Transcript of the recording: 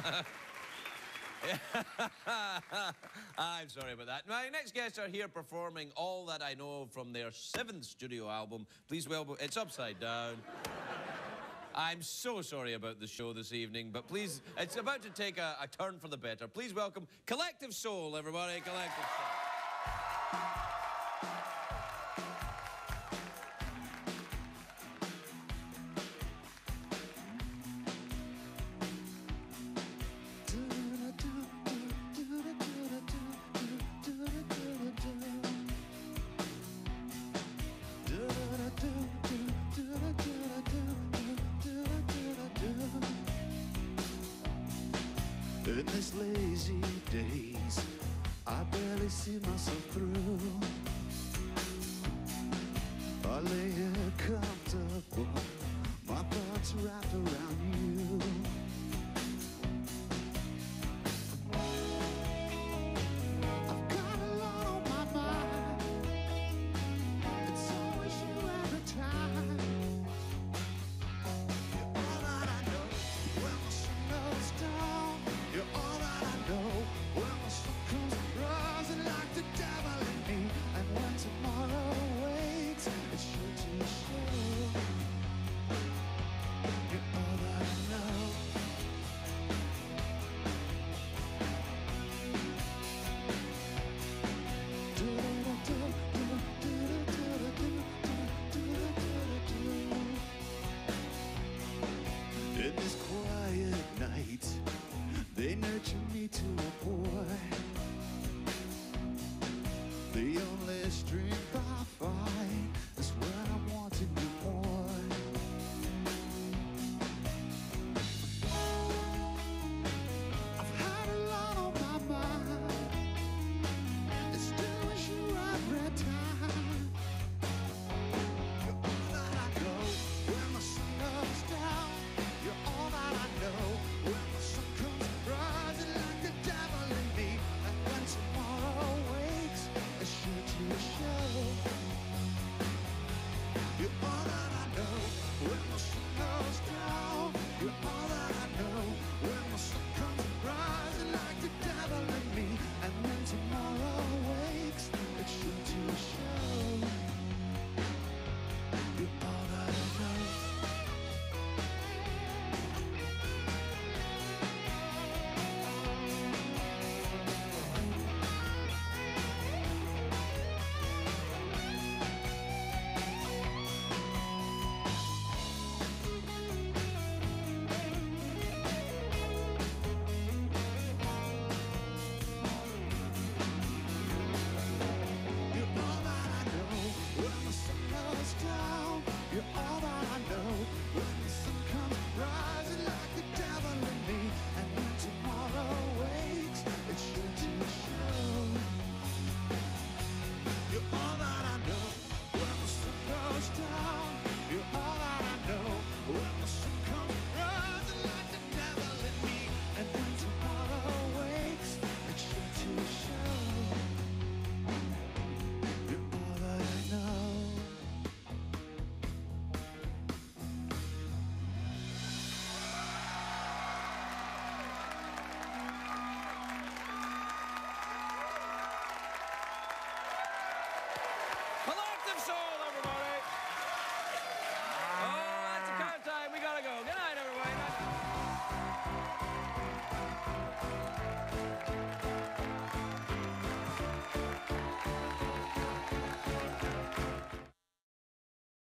I'm sorry about that. My next guests are here performing All That I Know from their 7th studio album. Please welcome... It's upside down. I'm so sorry about the show this evening, but please, it's about to take a turn for the better. Please welcome Collective Soul, everybody. Collective Soul. In these lazy days, I barely see myself through. I lay here comfortable, my thoughts wrapped around you. I've got a lot on my mind. It's always you every time. You're all that I know when the sun goes down. You're all that I know when the sun comes rising like the devil in me. And when tomorrow waits, it's sure to show. You're all that I know. In this quiet night, they nurture me to a boy. The only string